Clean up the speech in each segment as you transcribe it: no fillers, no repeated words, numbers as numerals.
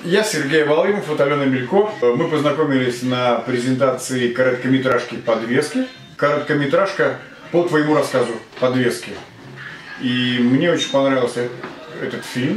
Я Сергей Волымов, вот Алена Мелько. Мы познакомились на презентации короткометражки «Подвески». Короткометражка по твоему рассказу «Подвески». И мне очень понравился этот фильм.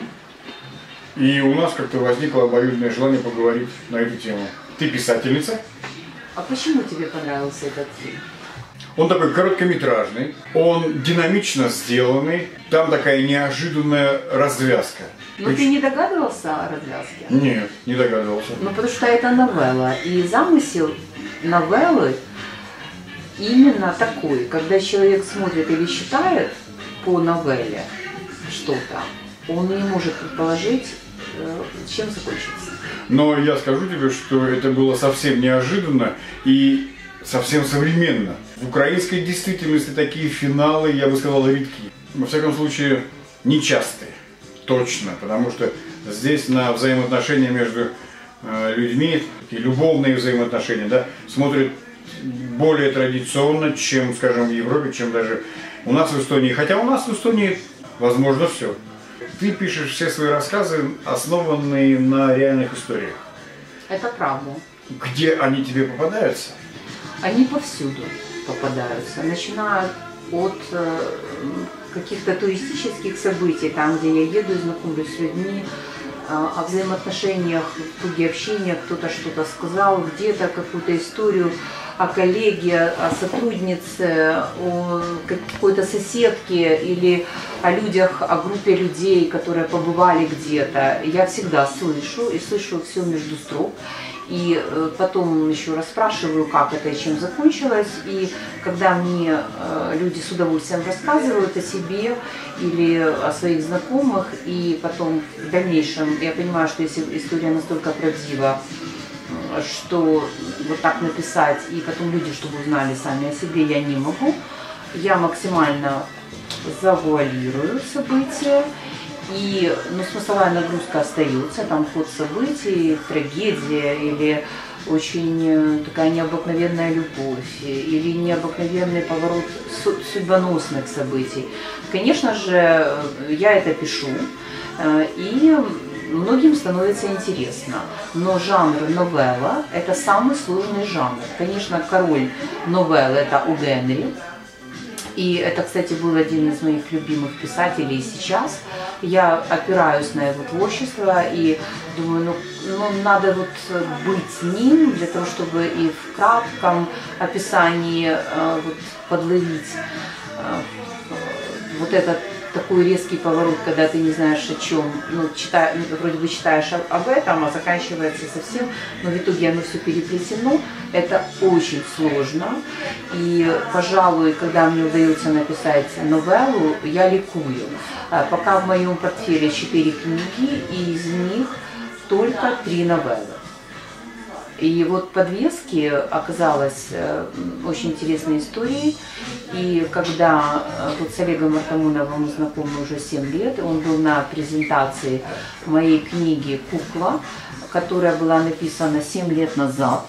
И у нас как-то возникло обоюдное желание поговорить на эту тему. Ты писательница. А почему тебе понравился этот фильм? Он такой короткометражный, он динамично сделанный, там такая неожиданная развязка. Но ты не догадывался о развязке? Нет, не догадывался. Ну, потому что это новелла. И замысел новеллы именно такой, когда человек смотрит или читает по новелле что-то, он не может предположить, чем закончится. Но я скажу тебе, что это было совсем неожиданно и совсем современно. В украинской действительности такие финалы, я бы сказал, редки. Во всяком случае, нечастые. Точно, потому что здесь на взаимоотношения между людьми, такие любовные взаимоотношения, да, смотрят более традиционно, чем, скажем, в Европе, чем даже у нас в Эстонии. Хотя у нас в Эстонии возможно все. Ты пишешь все свои рассказы, основанные на реальных историях. Это правда. Где они тебе попадаются? Они повсюду попадаются, начиная от каких-то туристических событий, там, где я еду и знакомлюсь с людьми, о взаимоотношениях, в круге общения, кто-то что-то сказал, где-то какую-то историю о коллеге, о сотруднице, о какой-то соседке или о людях, о группе людей, которые побывали где-то. Я всегда слышу и слышу все между строк. И потом еще расспрашиваю, как это и чем закончилось. И когда мне люди с удовольствием рассказывают о себе или о своих знакомых, и потом в дальнейшем я понимаю, что если история настолько правдива, что вот так написать, и потом люди, чтобы узнали сами о себе, я не могу, я максимально завуалирую события. Но смысловая нагрузка остается, там ход событий, трагедия или очень такая необыкновенная любовь, или необыкновенный поворот судьбоносных событий. Конечно же, я это пишу, и многим становится интересно. Но жанр новелла – это самый сложный жанр. Конечно, король новеллы – это О. Генри. И это, кстати, был один из моих любимых писателей сейчас. Я опираюсь на его творчество и думаю, ну надо вот быть ним для того, чтобы и в кратком описании вот подловить вот этот такой резкий поворот, когда ты не знаешь о чем, вроде бы читаешь об этом, а заканчивается совсем, но в итоге оно все переплетено. Это очень сложно, и, пожалуй, когда мне удается написать новеллу, я ликую. Пока в моем портфеле 4 книги, и из них только 3 новеллы. И вот «Подвески» оказалась очень интересной историей. И когда вот с Олегом Артамоновым мы знакомы уже 7 лет, он был на презентации моей книги «Кукла», которая была написана 7 лет назад.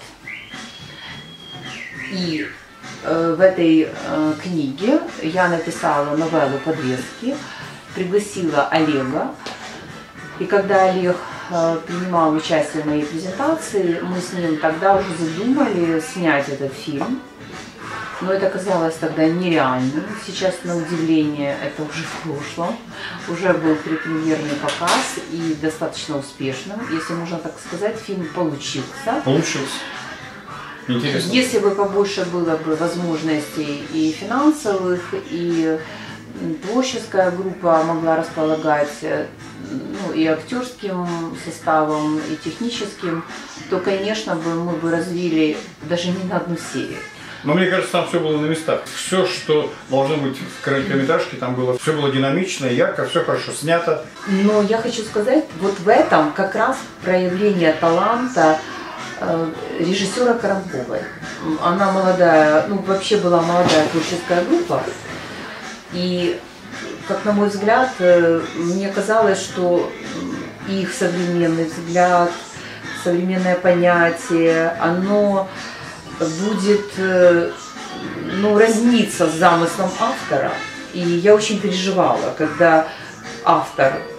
И в этой книге я написала новеллу «Подвески», пригласила Олега. И когда Олег принимал участие в моей презентации, мы с ним тогда уже задумали снять этот фильм. Но это казалось тогда нереальным. Сейчас, на удивление, это уже в прошлом. Уже был предпремьерный показ и достаточно успешным. Если можно так сказать, фильм получился. Получился. Интересно. Если бы побольше было бы возможностей и финансовых, и творческая группа могла располагать и актерским составом, и техническим, то, конечно, мы бы развили даже не на одну серию. Но мне кажется, там все было на местах. Все, что должно быть в короткометражке, там было. Все было динамично, ярко, все хорошо снято. Но я хочу сказать, вот в этом как раз проявление таланта режиссера Коронковой. Она молодая, вообще была молодая творческая группа. И, как на мой взгляд, мне казалось, что их современный взгляд, современное понятие, оно будет разниться с замыслом автора. И я очень переживала, когда автор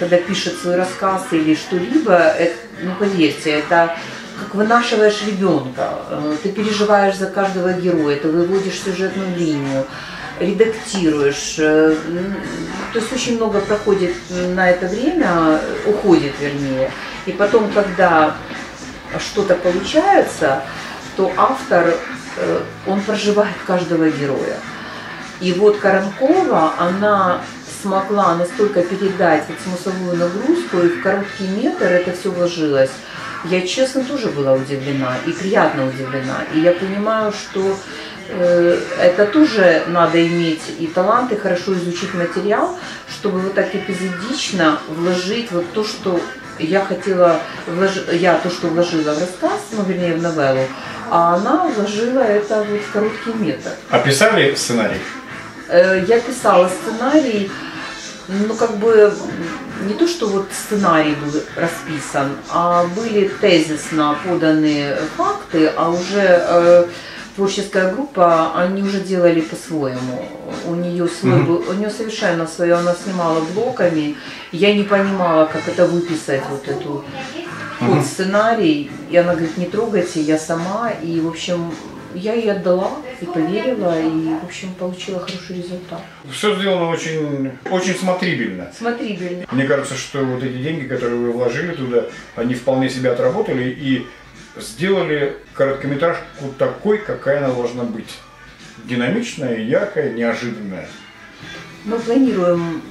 когда пишет свой рассказ или что-либо, ну поверьте, это как вынашиваешь ребенка. Ты переживаешь за каждого героя, ты выводишь сюжетную линию, редактируешь. То есть очень много проходит на это время, уходит вернее. И потом, когда что-то получается, то автор, он проживает каждого героя. И вот Коронкова, она смогла настолько передать вот смысловую нагрузку, и в короткий метр это все вложилось. Я, честно, тоже была удивлена, и приятно удивлена. И я понимаю, что это тоже надо иметь и талант, и хорошо изучить материал, чтобы вот так эпизодично вложить вот то, что я хотела, то, что вложила в рассказ, ну, вернее, в новеллу, а она вложила это вот в короткий метр. А писали сценарий? Я писала сценарий, ну, как бы, не то, что вот сценарий был расписан, а были тезисно поданы факты, а уже творческая группа, они уже делали по-своему. У нее свой был, у нее совершенно свое, она снимала блоками. Я не понимала, как это выписать, вот эту вот сценарий. И она говорит, не трогайте, я сама. И, в общем, я ей отдала и поверила, и, в общем, получила хороший результат. Все сделано очень, очень смотрибельно. Смотрибельно. Мне кажется, что вот эти деньги, которые вы вложили туда, они вполне себя отработали и сделали короткометражку такой, какая она должна быть. Динамичная, яркая, неожиданная. Мы планируем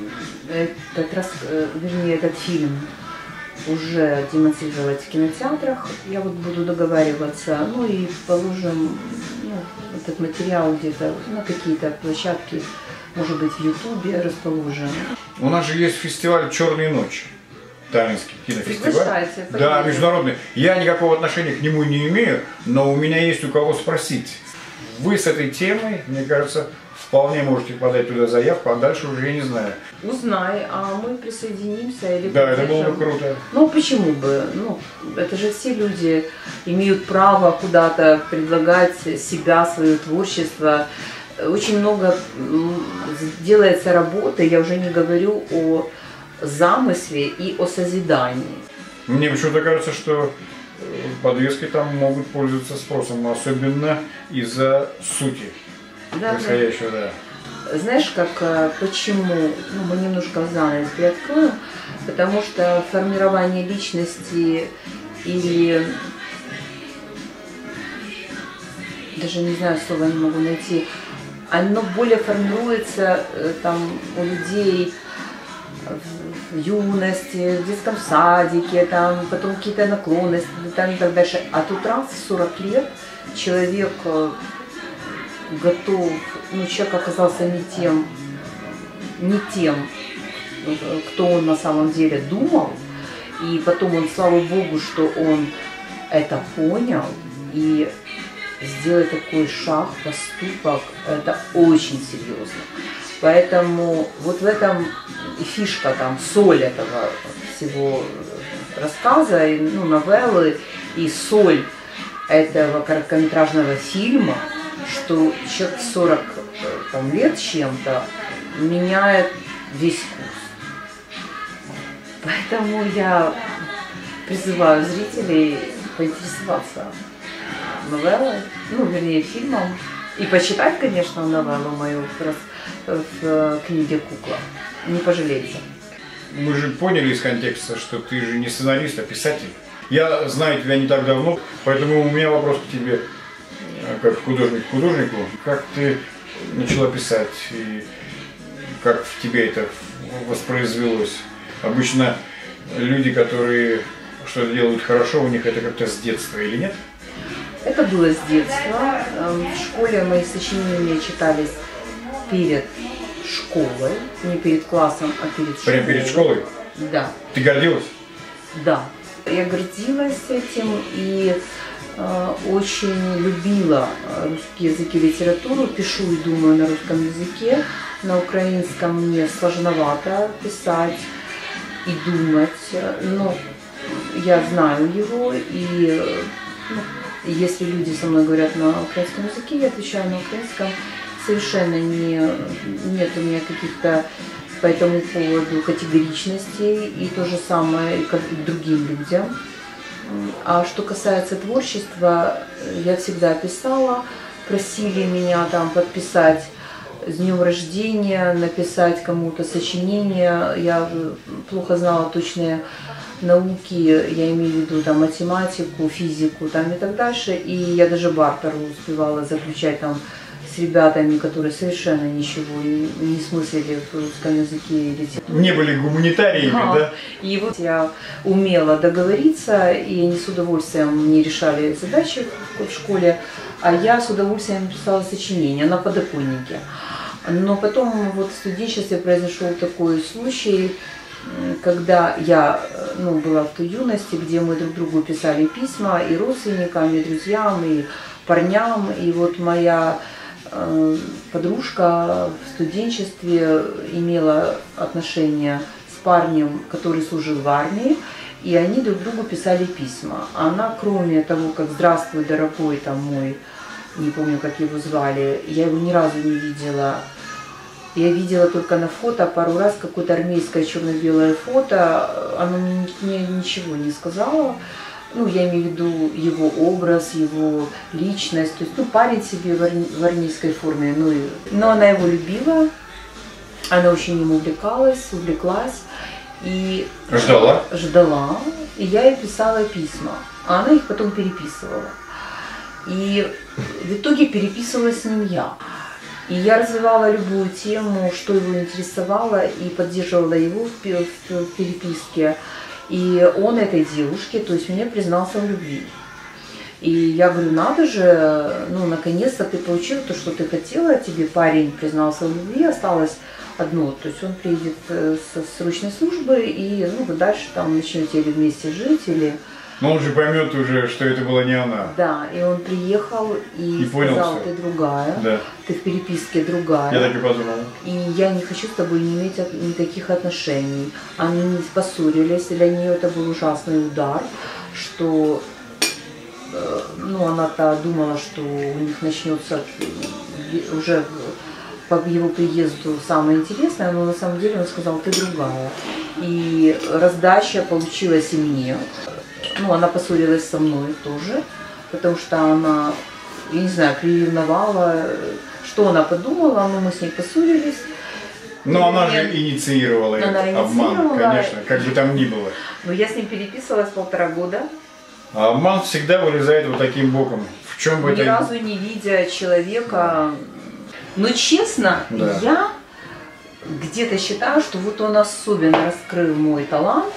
этот фильм уже демонстрировать в кинотеатрах. Я вот буду договариваться, ну и положим этот материал где-то на какие-то площадки, может быть, в Ютубе расположим. У нас же есть фестиваль «Черные ночи». Таллинский кинофестиваль. Да, международный. Я никакого отношения к нему не имею, но у меня есть у кого спросить. Вы с этой темой, мне кажется, вполне можете подать туда заявку, а дальше уже я не знаю. Узнай, а мы присоединимся или да, это было бы круто. Ну, почему бы? Ну, это же все люди имеют право куда-то предлагать себя, свое творчество. Очень много делается работы, я уже не говорю о замысле и о созидании. Мне почему-то кажется, что подвески там могут пользоваться спросом, особенно из-за сути происходящего. Да. Знаешь, почему? Ну, мы немножко занавес приоткроем, потому что формирование личности или даже не знаю, слова не могу найти, оно более формируется там у людей в юности, в детском садике, там, потом какие-то наклонности там, и так дальше. А тут раз в 40 лет человек готов, ну, человек оказался не тем, кто он на самом деле думал, и потом он, слава Богу, что он это понял, и сделать такой шаг, поступок, это очень серьезно. Поэтому вот в этом и фишка, там, соль этого всего рассказа, ну, новеллы, и соль этого короткометражного фильма, что человек 40 там, лет чем-то меняет весь вкус. Поэтому я призываю зрителей поинтересоваться новеллой, ну, вернее, фильмом, и почитать, конечно, новеллу мою в книге «Кукла». Не пожалеете. Мы же поняли из контекста, что ты же не сценарист, а писатель. Я знаю тебя не так давно, поэтому у меня вопрос к тебе, как художник к художнику. Как ты начала писать и как в тебе это воспроизвелось? Обычно люди, которые что-то делают хорошо, у них это как-то с детства или нет? Это было с детства. В школе мои сочинения читались перед школой, не перед классом, а перед школой. Прямо перед школой? Да. Ты гордилась? Да. Я гордилась этим и очень любила русский язык и литературу. Пишу и думаю на русском языке. На украинском мне сложновато писать и думать. Но я знаю его, и если люди со мной говорят на украинском языке, я отвечаю на украинском. Совершенно нет у меня каких-то по этому поводу категоричности, и то же самое как и к другим людям. А что касается творчества, я всегда писала, просили меня там подписать с днем рождения, написать кому-то сочинение. Я плохо знала точные науки, я имею в виду там математику, физику там и так дальше. И я даже бартер успевала заключать там с ребятами, которые совершенно ничего не смыслили в русском языке или не были гуманитариями, да? И вот я умела договориться, и они с удовольствием мне решали задачи в школе, а я с удовольствием писала сочинения на подоконнике. Но потом вот в студенчестве произошел такой случай, когда я была в той юности, где мы друг другу писали письма и родственникам, и друзьям, и парням, и вот моя подружка в студенчестве имела отношения с парнем, который служил в армии, и они друг другу писали письма. Она, кроме того, как «Здравствуй, дорогой, там мой», не помню, как его звали, я его ни разу не видела. Я видела только на фото пару раз какое-то армейское черно-белое фото, оно мне ничего не сказала. Я имею в виду его образ, его личность. То есть, парень себе в армейской форме. Но она его любила, она очень им увлеклась. И ждала. И я ей писала письма, а она их потом переписывала. И в итоге переписывала с ним я. И я развивала любую тему, что его интересовало, и поддерживала его в переписке. И он этой девушке, то есть мне признался в любви. И я говорю, надо же, наконец-то ты получила то, что ты хотела, тебе парень признался в любви, осталось одно, то есть он приедет со срочной службы, и вы дальше там начнете или вместе жить, или... Но он же поймет уже, что это была не она. Да, и он приехал и сказал, ты другая, да. Ты в переписке другая. Я так и подумал. И я не хочу с тобой не иметь никаких отношений. Они поссорились, для нее это был ужасный удар, что она-то думала, что у них начнется уже по его приезду самое интересное, но на самом деле он сказал, ты другая. И раздача получилась и мне. Она поссорилась со мной тоже, потому что она, я не знаю, приревновала, что она подумала, но мы с ней поссорились. Но она же инициировала этот обман, конечно, как бы там ни было. Но я с ним переписывалась 1,5 года. А обман всегда вылезает вот таким боком. В чем бы Ни разу не видя человека. Но честно, да. Я где-то считаю, что вот он особенно раскрыл мой талант.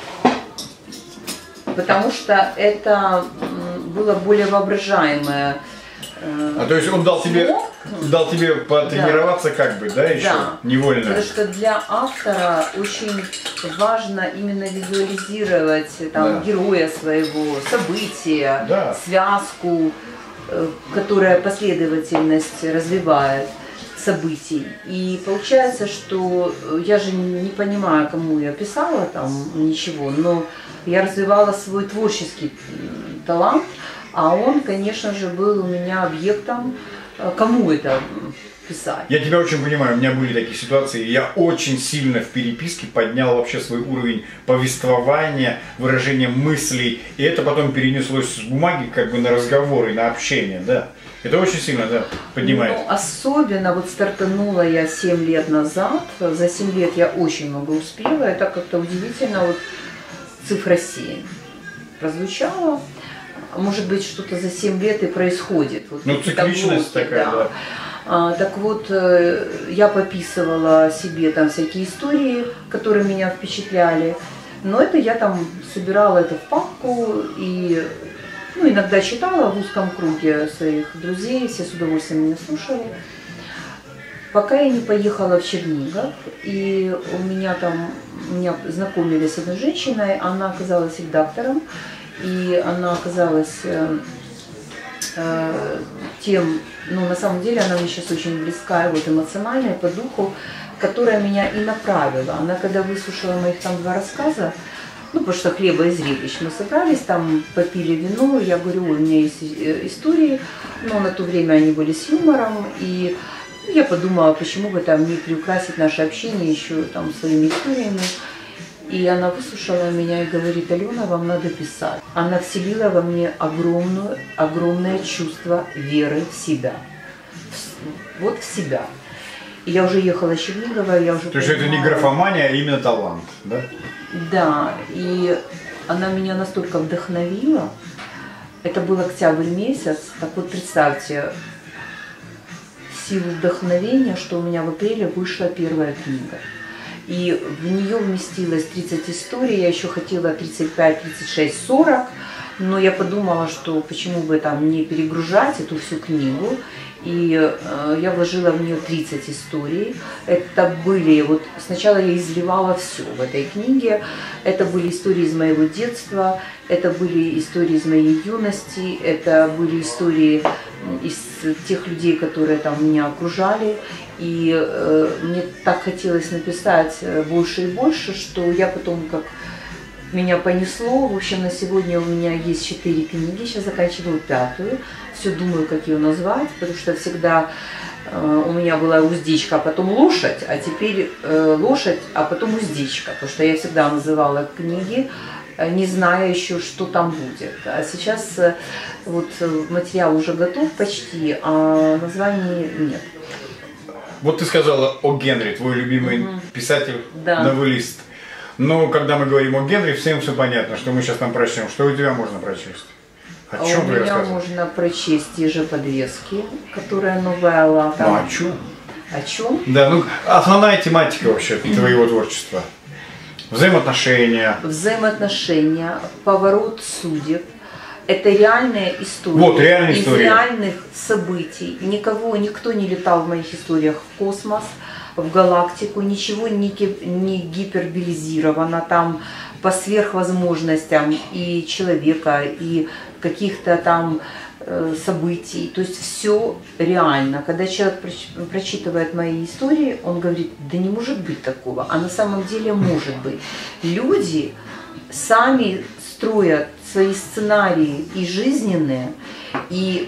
Потому что это было более воображаемое. То есть он дал тебе потренироваться, да. Как бы, да, еще да. Невольно. Потому что для автора очень важно именно визуализировать там, да. Героя своего, события, да. Связку, которая последовательность развивает событий. И получается, что я же не понимаю, кому я писала там ничего, но я развивала свой творческий талант, а он, конечно же, был у меня объектом, кому это писать. Я тебя очень понимаю, у меня были такие ситуации, я очень сильно в переписке поднял вообще свой уровень повествования, выражения мыслей, и это потом перенеслось с бумаги как бы на разговоры, на общение, да. Это очень сильно, да, поднимает. Особенно вот стартанула я 7 лет назад, за 7 лет я очень много успела, это как-то удивительно, вот цифра 7 прозвучала. Может быть, что-то за 7 лет и происходит. Вот цикличность такая, да. Так вот, я пописывала себе там всякие истории, которые меня впечатляли. Но это я там собирала это в папку и иногда читала в узком круге своих друзей, все с удовольствием меня слушали. Пока я не поехала в Чернигов, и меня знакомили с одной женщиной, она оказалась редактором, и она оказалась тем, на самом деле она мне сейчас очень близка, вот эмоциональная, по духу, которая меня и направила. Она когда выслушала моих там 2 рассказа, потому что хлеба и зрелищ, мы собрались, там попили вино, я говорю, у меня есть истории, но на то время они были с юмором, и Я подумала, почему бы там не приукрасить наше общение еще там своими историями. И она выслушала меня и говорит: Алена, вам надо писать. Она вселила во мне огромное чувство веры в себя. Вот в себя. И я уже ехала из Чернигова, я уже... То есть это не графомания, а именно талант, да? Да, и она меня настолько вдохновила. Это был октябрь месяц. Так вот, представьте, силу вдохновения, что у меня в апреле вышла первая книга. И в нее вместилось 30 историй, я еще хотела 35, 36, 40, но я подумала, что почему бы там не перегружать эту всю книгу. И я вложила в нее 30 историй. Это были, вот сначала я изливала все в этой книге. Это были истории из моего детства, это были истории из моей юности, это были истории из тех людей, которые там меня окружали. И мне так хотелось написать больше и больше, что я потом как меня понесло. В общем, на сегодня у меня есть 4 книги, сейчас заканчиваю 5-ю. Все думаю, как ее назвать, потому что всегда у меня была уздечка, а потом лошадь, а теперь лошадь, а потом уздечка, потому что я всегда называла книги, не зная еще, что там будет. А сейчас вот материал уже готов почти, а названий нет. Вот ты сказала о Генри, твой любимый писатель, да. Новеллист. Но когда мы говорим о Генри, всем все понятно, что мы сейчас там прочтем. Что у тебя можно прочесть? О чем у меня можно прочесть те же подвески, которая новелла. Там. Ну, о чем? О чем? Да, ну основная тематика вообще твоего творчества. Взаимоотношения. Взаимоотношения, поворот судеб. Это реальная история. Вот, реальная история. Из реальных событий. Никто не летал в моих историях в космос, в галактику, ничего не гиперболизировано там по сверхвозможностям и человека, и каких-то там событий. То есть все реально. Когда человек прочитывает мои истории, он говорит: да не может быть такого. А на самом деле может быть. Люди сами строят свои сценарии и жизненные, и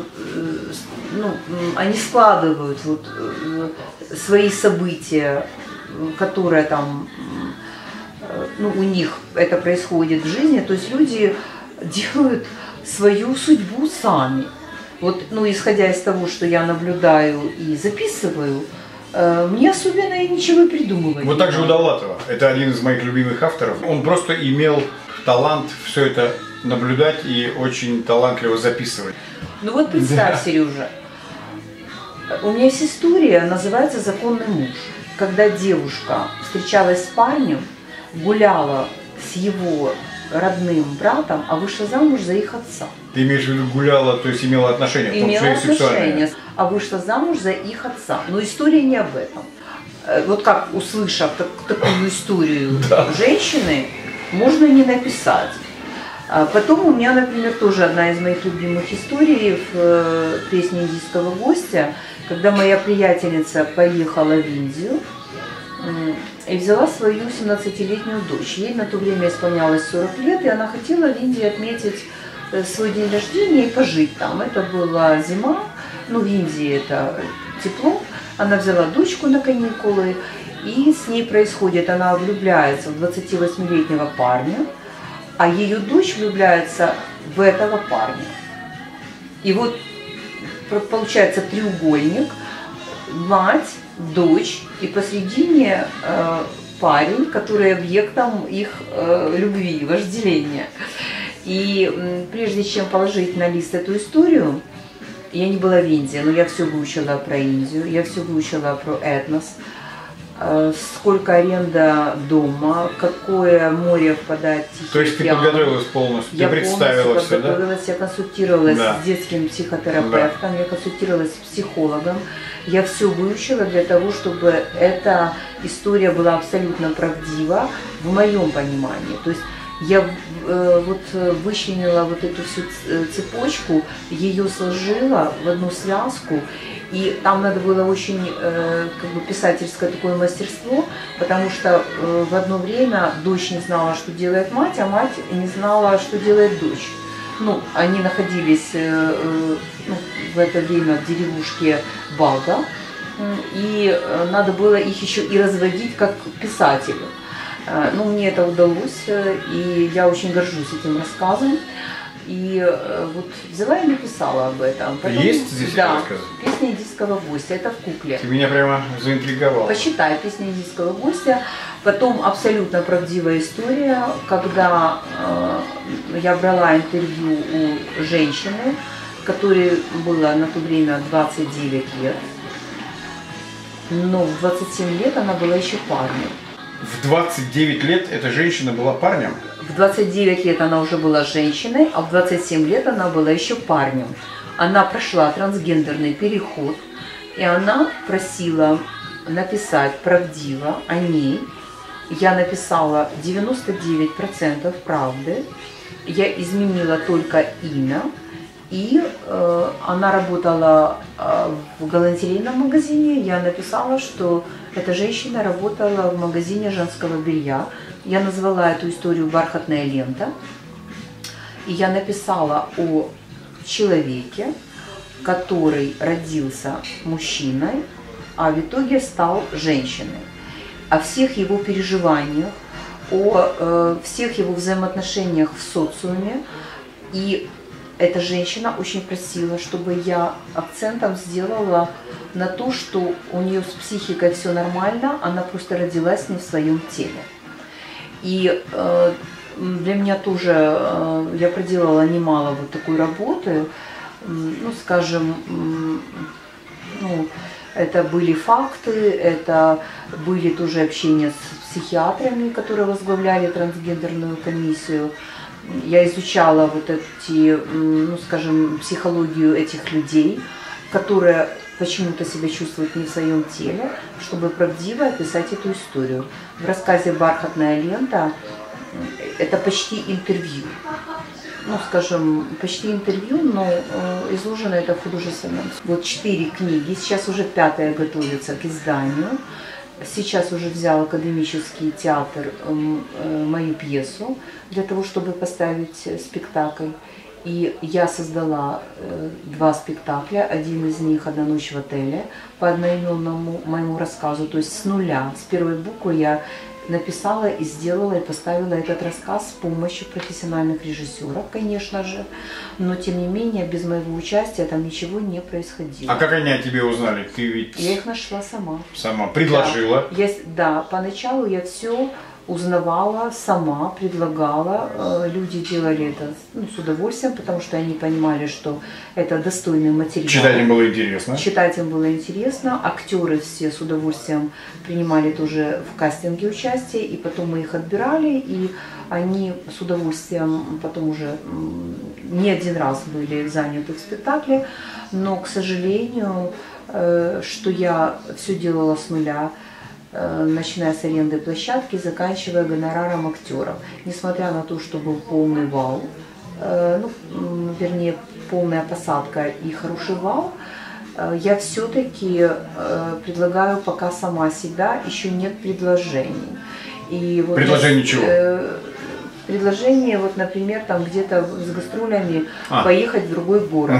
они складывают вот, свои события, которые там, у них это происходит в жизни. То есть люди делают свою судьбу сами. Вот, исходя из того, что я наблюдаю и записываю, мне особенно и ничего придумывать. Вот так же у Довлатова. Это один из моих любимых авторов. Он просто имел талант все это наблюдать и очень талантливо записывать. Ну вот представь, Сережа, у меня есть история, называется «Законный муж». Когда девушка встречалась с парнем, гуляла с его родным братом, а вышла замуж за их отца. Ты имеешь в виду гуляла, то есть имела отношения, в том числе и сексуальные? А вышла замуж за их отца. Но история не об этом. Вот как, услышав такую историю женщины, можно не написать. Потом у меня, например, тоже одна из моих любимых историй в песне «Индийского гостя», когда моя приятельница поехала в Индию и взяла свою 17-летнюю дочь. Ей на то время исполнялось 40 лет, и она хотела в Индии отметить свой день рождения и пожить там. Это была зима, в Индии это тепло. Она взяла дочку на каникулы, и с ней происходит, она влюбляется в 28-летнего парня, а ее дочь влюбляется в этого парня. И вот получается треугольник: мать, дочь и посредине парень, который объектом их любви, вожделения. И прежде чем положить на лист эту историю, я не была в Индии, но я все выучила про Индию, я все выучила про этнос, сколько аренда дома, какое море впадает в Тихий океан. То есть ты подготовилась полностью, ты представила все, да? Я консультировалась с детским психотерапевтом, я консультировалась с психологом. Я все выучила для того, чтобы эта история была абсолютно правдива в моем понимании. То есть я вычленила вот эту всю цепочку, ее сложила в одну связку, и там надо было очень писательское такое мастерство, потому что в одно время дочь не знала, что делает мать, а мать не знала, что делает дочь. Они находились в это время в деревушке Балга, и надо было их еще и разводить как писателю. Ну, мне это удалось, и я очень горжусь этим рассказом. И вот взяла и написала об этом. Потом, есть здесь рассказ? «Песня индийского гостя», это в кукле. Ты меня прямо заинтриговала. Почитай «Песня индийского гостя». Потом абсолютно правдивая история, когда я брала интервью у женщины, которой было на то время 29 лет, но в 27 лет она была еще парнем. В 29 лет эта женщина была парнем? В 29 лет она уже была женщиной, а в 27 лет она была еще парнем. Она прошла трансгендерный переход, и она просила написать правдиво о ней. Я написала 99% правды, я изменила только имя, и она работала в галантерейном магазине. Я написала, что эта женщина работала в магазине женского белья. Я назвала эту историю «Бархатная лента». И я написала о человеке, который родился мужчиной, а в итоге стал женщиной. О всех его переживаниях, о всех его взаимоотношениях в социуме. И эта женщина очень просила, чтобы я акцентом сделала на то, что у нее с психикой все нормально, она просто родилась не в своем теле. И для меня тоже, я проделала немало вот такой работы, ну, скажем, ну, это были факты, это были тоже общения с психиатрами, которые возглавляли трансгендерную комиссию. Я изучала вот эти, ну, скажем, психологию этих людей, которые почему-то себя чувствуют не в своем теле, чтобы правдиво описать эту историю. В рассказе «Бархатная лента» это почти интервью. Ну, скажем, почти интервью, но изложено это в художественном. Вот 4 книги, сейчас уже 5-я готовится к изданию. Сейчас уже взял академический театр мою пьесу для того, чтобы поставить спектакль. И я создала 2 спектакля, один из них «Одна ночь в отеле» по одноименному моему рассказу, то есть с нуля, с первой буквы я написала и сделала, и поставила этот рассказ с помощью профессиональных режиссеров, конечно же, но тем не менее без моего участия там ничего не происходило. А как они о тебе узнали? Ты ведь... Я их нашла сама. Сама предложила? Да, да, поначалу я все узнавала сама, предлагала. Люди делали это, ну, с удовольствием, потому что они понимали, что это достойный материал. Читать им было интересно? Читать им было интересно. Актеры все с удовольствием принимали тоже в кастинге участие, и потом мы их отбирали, и они с удовольствием потом уже не один раз были заняты в спектакле. Но, к сожалению, что я все делала с нуля, начиная с аренды площадки, заканчивая гонораром актеров. Несмотря на то, что был полный вал, ну, вернее, полная посадка и хороший вал, я все-таки предлагаю пока сама себя, еще нет предложений. И вот предложение чего? Предложение, вот, например, там где-то с гастролями поехать в другой город.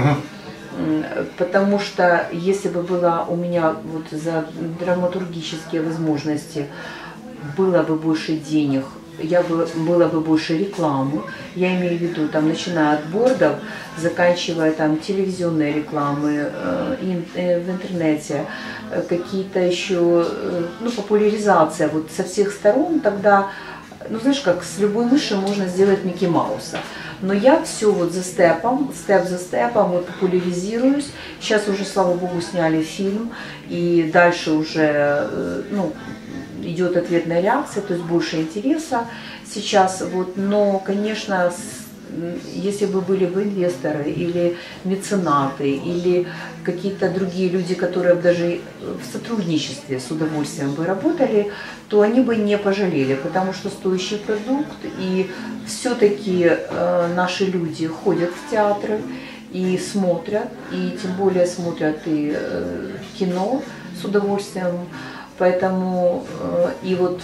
Потому что если бы была у меня вот за драматургические возможности было бы больше денег, было бы больше рекламы, я имею в виду, там, начиная от бордов, заканчивая там телевизионной рекламы, в интернете, какие-то еще, ну, популяризация вот со всех сторон, тогда, ну, знаешь, как с любой мыши можно сделать Микки Мауса. Но я все вот за степом, степ за степом вот популяризируюсь. Сейчас уже, слава богу, сняли фильм, и дальше уже, ну, идет ответная реакция, то есть больше интереса сейчас. Вот, но, конечно, если бы были бы инвесторы или меценаты, или какие-то другие люди, которые даже в сотрудничестве с удовольствием бы работали, то они бы не пожалели, потому что стоящий продукт, и все-таки наши люди ходят в театры и смотрят, и тем более смотрят и кино с удовольствием, поэтому и вот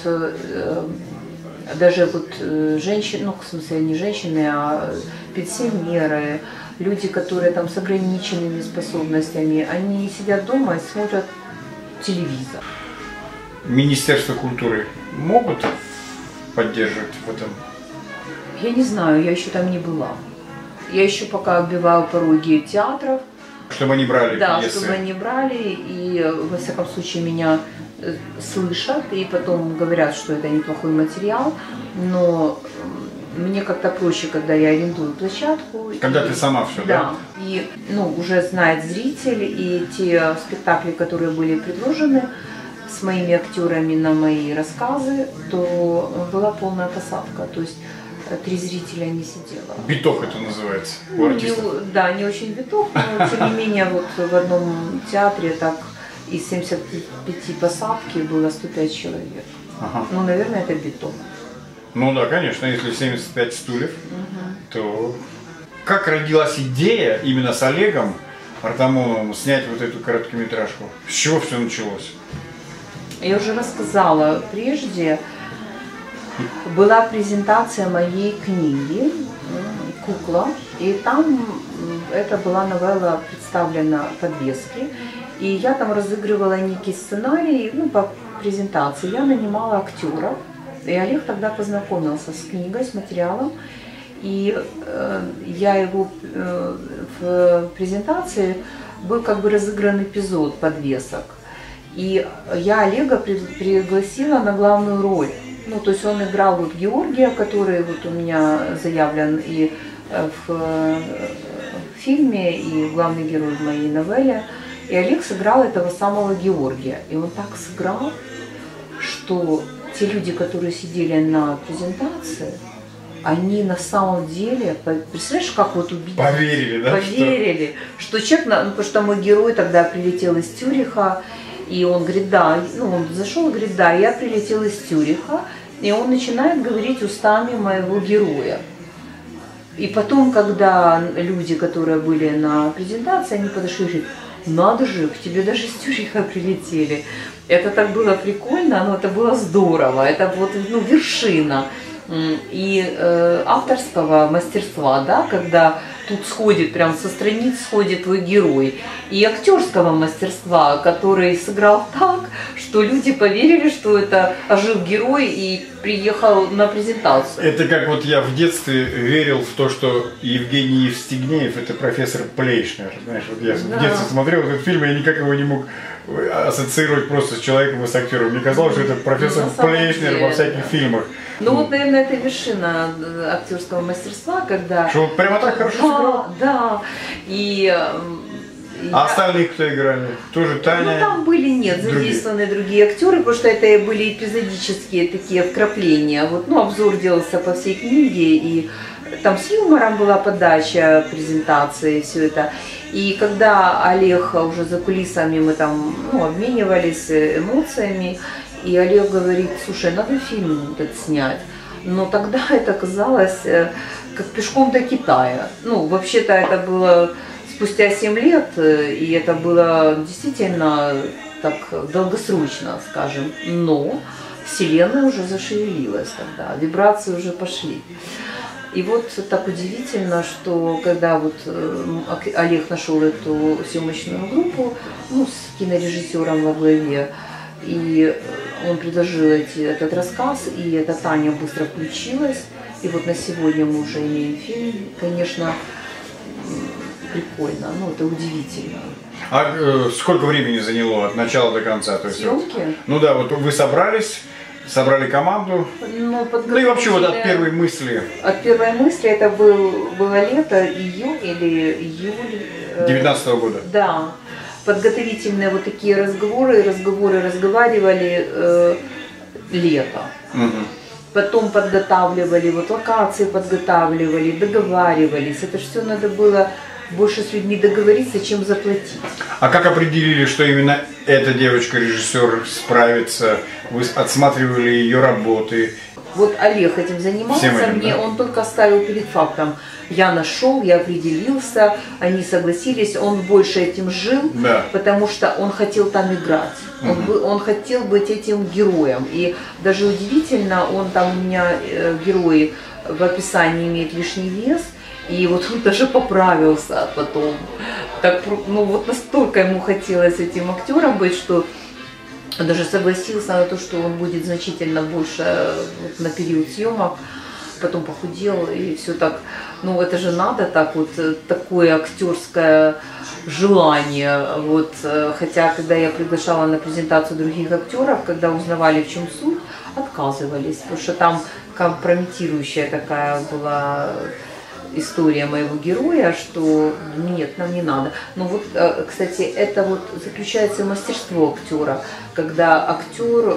даже вот женщины, ну, в смысле не женщины, а пенсионеры, люди, которые там с ограниченными способностями, они сидят дома и смотрят телевизор. Министерство культуры могут поддерживать в этом? Я не знаю, я еще там не была. Я еще пока оббиваю пороги театров. Чтобы они брали да, пьесы? чтобы они брали, и во всяком случае меня слышат, и потом говорят, что это неплохой материал, но мне как-то проще, когда я арендую площадку. Когда ты сама все, да? Да, и уже знает зритель, и те спектакли, которые были предложены с моими актерами на мои рассказы, то была полная посадка, то есть 3 зрителя не сидело. Биток это называется у артистов? Да, не очень биток, но тем не менее вот в одном театре так из 75 посадки было 105 человек. Ага. Ну, наверное, это биток. Ну да, конечно, если 75 стульев, то... Как родилась идея именно с Олегом Артамоновым снять вот эту короткометражку? С чего все началось? Я уже рассказала прежде, была презентация моей книги «Кукла», и там это была новелла представлена в подвеске, и я там разыгрывала некий сценарий, по презентации. Я нанимала актеров, и Олег тогда познакомился с книгой, с материалом, и я его в презентации был как бы разыгран эпизод подвесок. И я Олега пригласила на главную роль. То есть он играл вот Георгия, который вот у меня заявлен и в фильме, и главный герой в моей новелле. И Олег сыграл этого самого Георгия. И он так сыграл, что те люди, которые сидели на презентации, они на самом деле, представляешь, как вот убили? Поверили, да? Поверили, что человек, потому что мой герой тогда прилетел из Цюриха, и он говорит, да, он зашел и говорит, да, я прилетел из Цюриха, и он начинает говорить устами моего героя. И потом, когда люди, которые были на презентации, они подошли и говорят, надо же, к тебе даже из Цюриха прилетели. Это так было прикольно, это было здорово, это вот вершина. И авторского мастерства, да, когда тут сходит, прям со страниц сходит твой герой, и актерского мастерства, который сыграл так, что люди поверили, что это ожил герой и приехал на презентацию. Это как вот я в детстве верил в то, что Евгений Евстигнеев это профессор Плейшнер. Знаешь, вот я в детстве смотрел этот фильм, и я никак его не мог ассоциировать просто с человеком и с актером. Мне казалось, что это профессор Плейшнер во всяких фильмах. Наверное, это вершина актерского мастерства, когда... Что прямо так хорошо сыграл? Да. А остальные кто играли? Тоже Таня? Там были, задействованы другие актеры, потому что это были эпизодические такие вкрапления. Обзор делался по всей книге, и там с юмором была подача, презентации, все это. И когда Олег уже за кулисами, мы там обменивались эмоциями, и Олег говорит, слушай, надо фильм этот снять. Но тогда это казалось как пешком до Китая. Вообще-то это было спустя 7 лет, и это было действительно так долгосрочно, скажем. Но вселенная уже зашевелилась тогда, вибрации уже пошли. И вот так удивительно, что когда Олег нашел эту съемочную группу, с кинорежиссером во главе, и он предложил этот рассказ, и эта Таня быстро включилась. И вот на сегодня мы уже имеем фильм. Конечно, прикольно, это удивительно. А сколько времени заняло от начала до конца? То есть, съемки? Вы собрали команду. И вообще от первой мысли. От первой мысли это было лето, июнь или июль. 19-го года. Да. Подготовительные такие разговаривали лето. Угу. Потом подготавливали, локации подготавливали, договаривались. Это же все надо было больше с людьми договориться, чем заплатить. А как определили, что именно эта девочка-режиссер справится? Вы отсматривали ее работы? Вот Олег этим занимался, он только ставил перед фактом. Я нашел, я определился, они согласились, он больше этим жил, потому что он хотел там играть. Он хотел быть этим героем. И даже удивительно, он там у меня герой в описании имеет лишний вес, и вот он даже поправился потом. Так, настолько ему хотелось этим актером быть, что Он даже согласился на то, что он будет значительно больше вот, на период съемок, потом похудел и все так. Ну это же надо так вот, такое актерское желание. Вот, хотя когда я приглашала на презентацию других актеров, когда узнавали, в чем суть, отказывались, потому что там компрометирующая такая была история моего героя, что нет, нам не надо. Но вот, кстати, это вот заключается мастерство актера, когда актер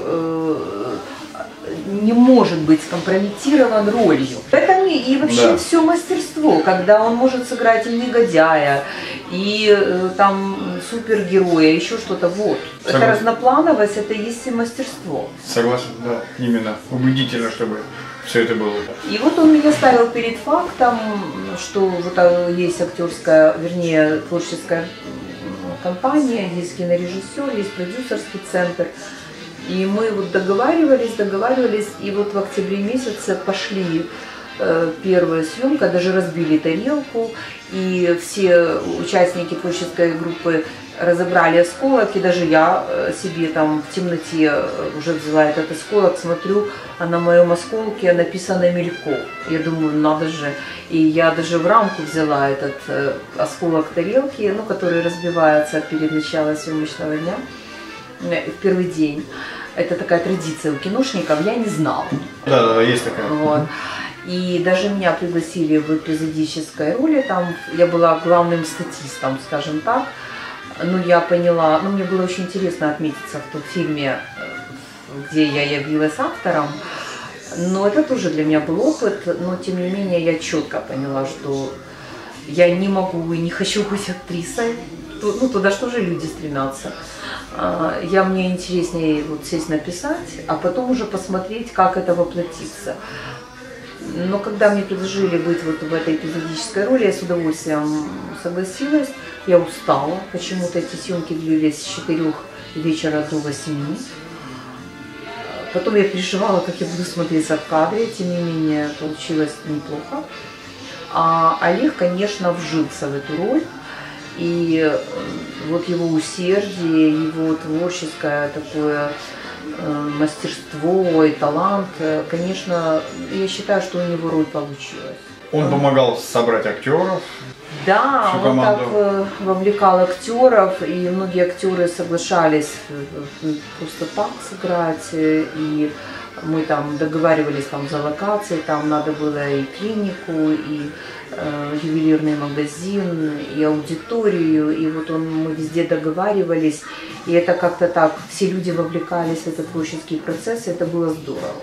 не может быть скомпрометирован ролью. Это и вообще все мастерство, когда он может сыграть и негодяя, и там супергероя, еще что-то. Вот. Согласен. Это разноплановость, это и есть и мастерство. Согласен, да, именно. Убедительно, чтобы все это было. И вот он меня ставил перед фактом, что вот есть актерская, вернее, творческая компания, есть кинорежиссер, есть продюсерский центр. И мы вот договаривались, и вот в октябре месяце пошли первая съемка, даже разбили тарелку, и все участники творческой группы разобрали осколок, и даже я себе там в темноте уже взяла этот осколок, смотрю, а на моем осколке написано «Мелько». Я думаю, надо же. И я даже в рамку взяла этот осколок тарелки, ну, который разбивается перед началом съемочного дня, в первый день. Это такая традиция у киношников, я не знала. Да, есть такая. Вот. И даже меня пригласили в эпизодической роли, там я была главным статистом, скажем так. Ну, я поняла, ну, мне было очень интересно отметиться в том фильме, где я явилась автором. Но это тоже для меня был опыт, но тем не менее я четко поняла, что я не могу и не хочу быть актрисой. Ну, туда что же люди стремятся. Мне интереснее вот сесть написать, а потом уже посмотреть, как это воплотится. Но когда мне предложили быть вот в этой эпизодической роли, я с удовольствием согласилась. Я устала, почему-то эти съемки длились с 4 вечера до 8. Потом я переживала, как я буду смотреться в кадре, тем не менее получилось неплохо. А Олег, конечно, вжился в эту роль. И вот его усердие, его творческое такое мастерство и талант, конечно, я считаю, что у него роль получилась. Он помогал собрать актеров. Да, он так вовлекал актеров, и многие актеры соглашались просто так сыграть, и мы там договаривались там за локации, там надо было и клинику, и ювелирный магазин, и аудиторию, и вот мы везде договаривались, и это как-то так, все люди вовлекались в этот творческий процесс, и это было здорово.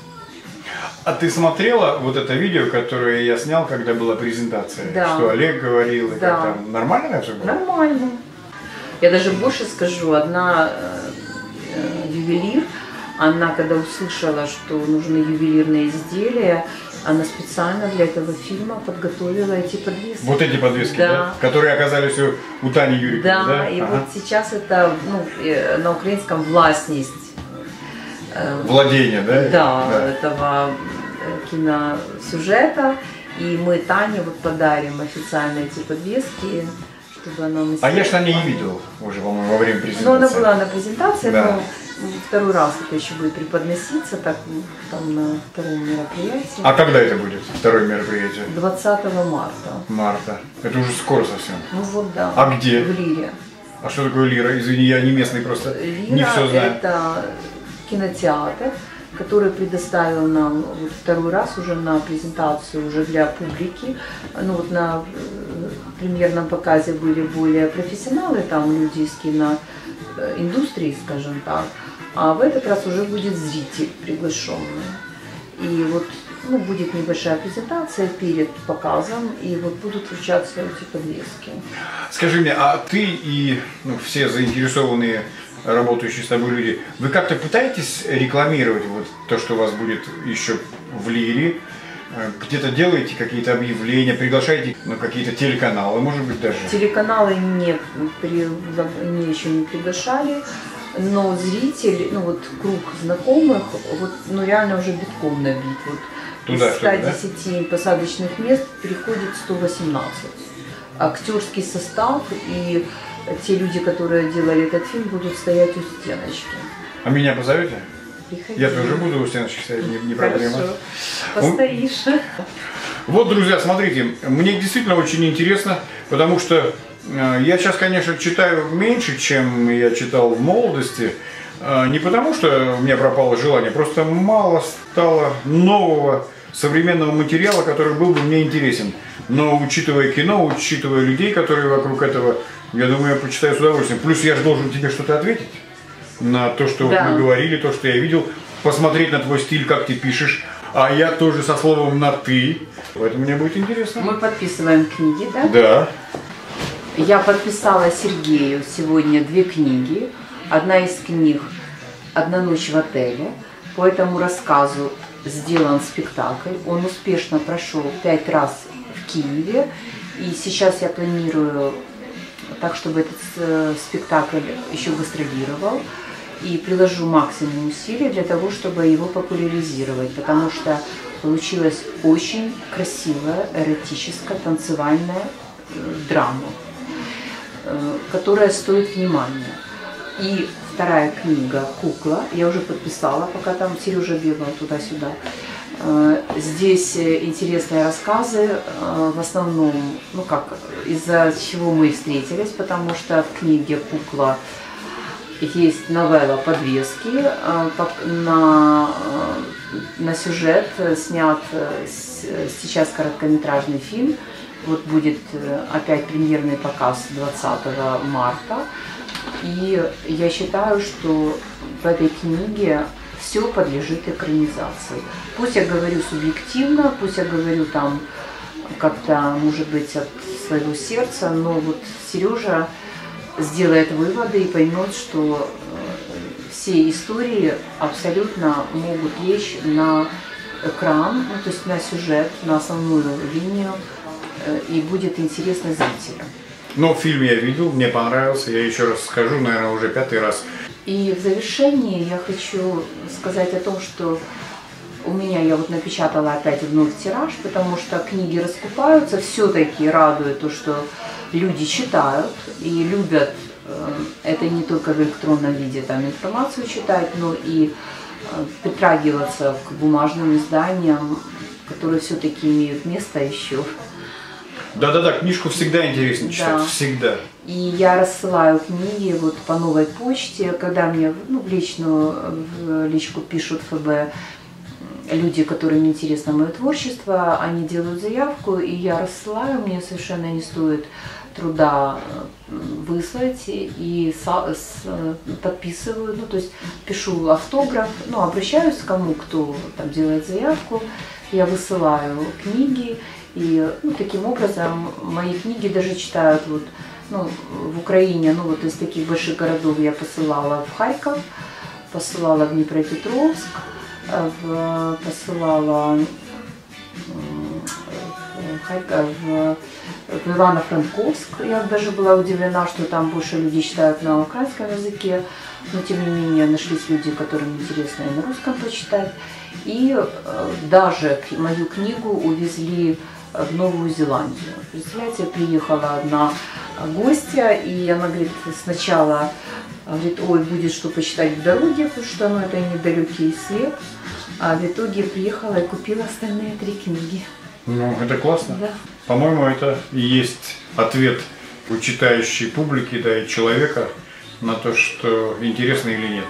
А ты смотрела вот это видео, которое я снял, когда была презентация? Да. Что Олег говорил, и да. как там? Нормально это было? Нормально. Я даже больше скажу, одна ювелир, она когда услышала, что нужны ювелирные изделия, она специально для этого фильма подготовила эти подвески. Вот эти подвески, да? Которые оказались у Тани Юриковны, да? Да, и вот сейчас это, на украинском властность. Владение, да? Да, этого киносюжета. И мы Тане вот подарим официально эти подвески, чтобы она носила. А я ж на ней не видел уже, по-моему, во время презентации. Ну, она была на презентации, да. Но второй раз это еще будет преподноситься, так, там на втором мероприятии. А когда это будет, второе мероприятие? 20 марта. Марта. Это уже скоро совсем. Ну вот, да. А где? В Лире. А что такое Лира? Извини, я не местный просто, Лира не все знаю. Это кинотеатр, который предоставил нам вот второй раз уже на презентацию уже для публики. Ну вот на премьерном показе были более профессионалы, там люди из киноиндустрии, скажем так. А в этот раз уже будет зритель приглашенный. И вот будет небольшая презентация перед показом, и вот будут вручаться эти подвески. Скажи мне, а ты и все заинтересованные работающие с тобой люди, вы как-то пытаетесь рекламировать вот то, что у вас будет еще в Лире? Где-то делаете какие-то объявления, приглашаете на какие-то телеканалы, может быть, даже? Телеканалы еще не приглашали, но зритель, круг знакомых, реально уже битком набит. Вот туда, из 110 посадочных мест переходит 118. Актерский состав и те люди, которые делали этот фильм, будут стоять у стеночки. А меня позовете? Приходи. Я тоже буду у стеночки стоять, не проблема. Хорошо. Постоишь. Вот, друзья, смотрите, мне действительно очень интересно, потому что я сейчас, конечно, читаю меньше, чем я читал в молодости. Не потому, что у меня пропало желание, просто мало стало нового современного материала, который был бы мне интересен. Но учитывая кино, учитывая людей, которые вокруг этого, я думаю, я почитаю с удовольствием. Плюс я же должен тебе что-то ответить на то, что вот мы говорили, то, что я видел, посмотреть на твой стиль, как ты пишешь. А я тоже со словом на «ты», поэтому мне будет интересно. Мы подписываем книги, да? Да. Я подписала Сергею сегодня 2 книги. Одна из книг «Одна ночь в отеле». По этому рассказу сделан спектакль. Он успешно прошел 5 раз в Киеве. И сейчас я планирую так, чтобы этот спектакль еще гастролировал. И приложу максимум усилий для того, чтобы его популяризировать, потому что получилась очень красивая, эротическая, танцевальная драма, которая стоит внимания. И вторая книга «Кукла», я уже подписала, пока там Сережа бегал туда-сюда. Здесь интересные рассказы, в основном, ну как, из-за чего мы встретились, потому что в книге «Кукла» есть новелла подвески, на сюжет снят сейчас короткометражный фильм. Вот будет опять премьерный показ 20 марта. И я считаю, что в этой книге все подлежит экранизации. Пусть я говорю субъективно, пусть я говорю там как-то, может быть, от своего сердца, но вот Сережа сделает выводы и поймет, что все истории абсолютно могут лечь на экран, ну, то есть на сюжет, на основную линию, и будет интересно зрителям. Но фильм я видел, мне понравился, я еще раз скажу, наверное, уже 5-й раз. И в завершении я хочу сказать о том, что я вот напечатала опять вновь тираж, потому что книги раскупаются, все-таки радует то, что люди читают и любят это не только в электронном виде там информацию читать, но и притрагиваться к бумажным изданиям, которые все-таки имеют место еще. Да-да-да, книжку всегда интересно читать, да. Всегда. И я рассылаю книги вот по новой почте, когда мне в личку пишут ФБ люди, которым интересно мое творчество, они делают заявку, и я рассылаю, мне совершенно не стоит труда выслать, и подписываю, ну, то есть пишу автограф, ну, обращаюсь к кому, кто там делает заявку, я высылаю книги, и таким образом мои книги даже читают вот, в Украине, вот из таких больших городов я посылала в Харьков, посылала в Днепропетровск, посылала в Ивано-Франковск. Я даже была удивлена, что там больше людей читают на украинском языке, но тем не менее нашлись люди, которым интересно и на русском почитать. И даже мою книгу увезли в Новую Зеландию. Представляете, приехала одна гостья, и она говорит, сначала говорит, ой, будет что почитать в дороге, потому что это недалекий след. А в итоге приехала и купила остальные 3 книги. Ну, это классно. Да. По-моему, это и есть ответ у читающей публики, да, и человека на то, что интересно или нет.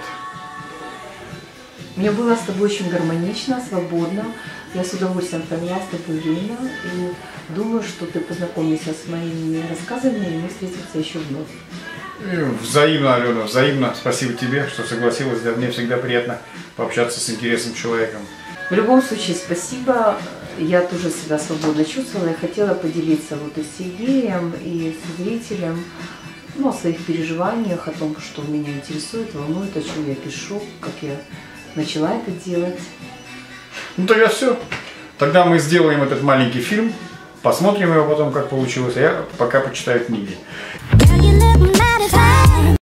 Мне было с тобой очень гармонично, свободно. Я с удовольствием провела с тобой время и думаю, что ты познакомишься с моими рассказами, и мы встретимся еще вновь. Взаимно, Алена, взаимно. Спасибо тебе, что согласилась. Да, мне всегда приятно пообщаться с интересным человеком. В любом случае, спасибо. Я тоже себя свободно чувствовала и хотела поделиться вот и с Сергеем, и с зрителем, о своих переживаниях, о том, что меня интересует, волнует, о чем я пишу, как я начала это делать. Ну тогда все. Тогда мы сделаем этот маленький фильм, посмотрим его потом, как получилось, а я пока почитаю книги.